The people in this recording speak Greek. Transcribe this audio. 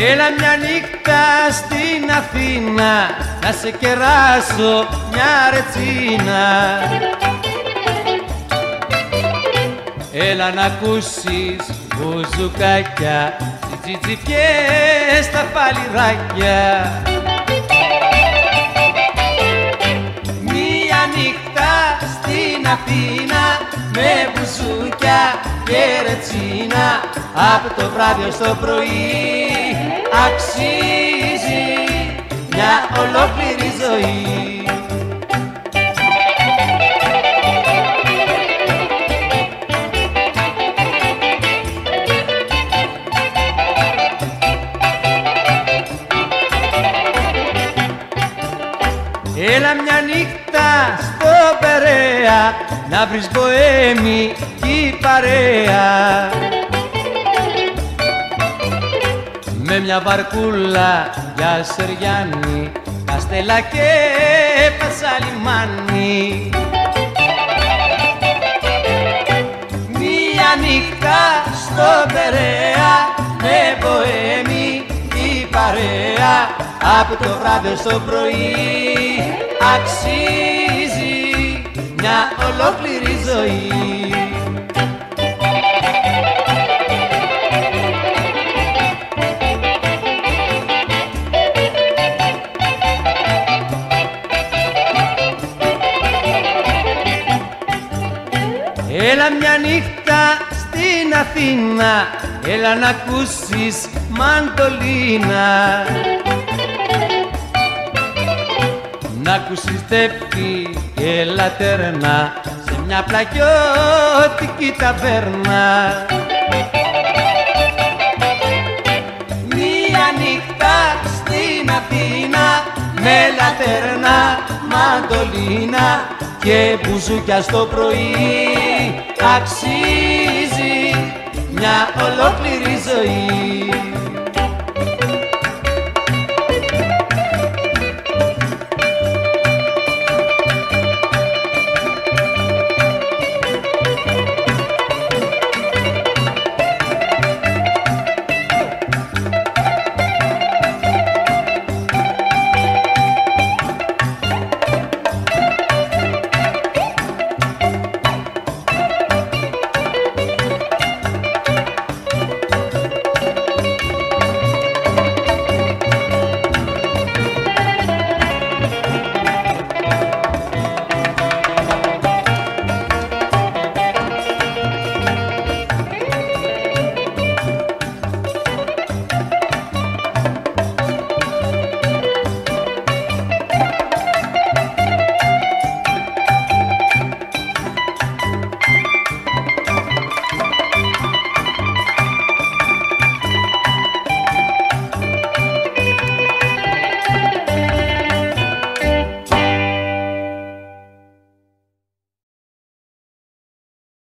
Έλα μια νύχτα στην Αθήνα να σε κεράσω μια ρετσίνα. Έλα να ακούσεις μπουζουκάκια, τσιτζιφιές στα παλιράκια. Μια νύχτα στην Αθήνα με μπουζούκια και ρετσίνα, από το βράδυ ως το πρωί αξίζει μια ολόκληρη ζωή. Έλα μια νύχτα στο Περαία να βρεις μποέμικη παρέα, με μια βαρκούλα για Σεριάννη, Καστέλα και Πασαλιμάνι. Μια νύχτα στο Περαία με μποέμικη παρέα, από το βράδυ στο πρωί αξίζει μια ολόκληρη ζωή. Έλα μια νύχτα στην Αθήνα, έλα να ακούσεις μαντολίνα, να ακούσεις τέπη και λατέρνα σε μια πλακιώτικη ταβέρνα. Μια νύχτα στην Αθήνα με λατέρνα, μαντολίνα και μπουζούκια στο πρωί αξίζει μια ολόκληρη ζωή.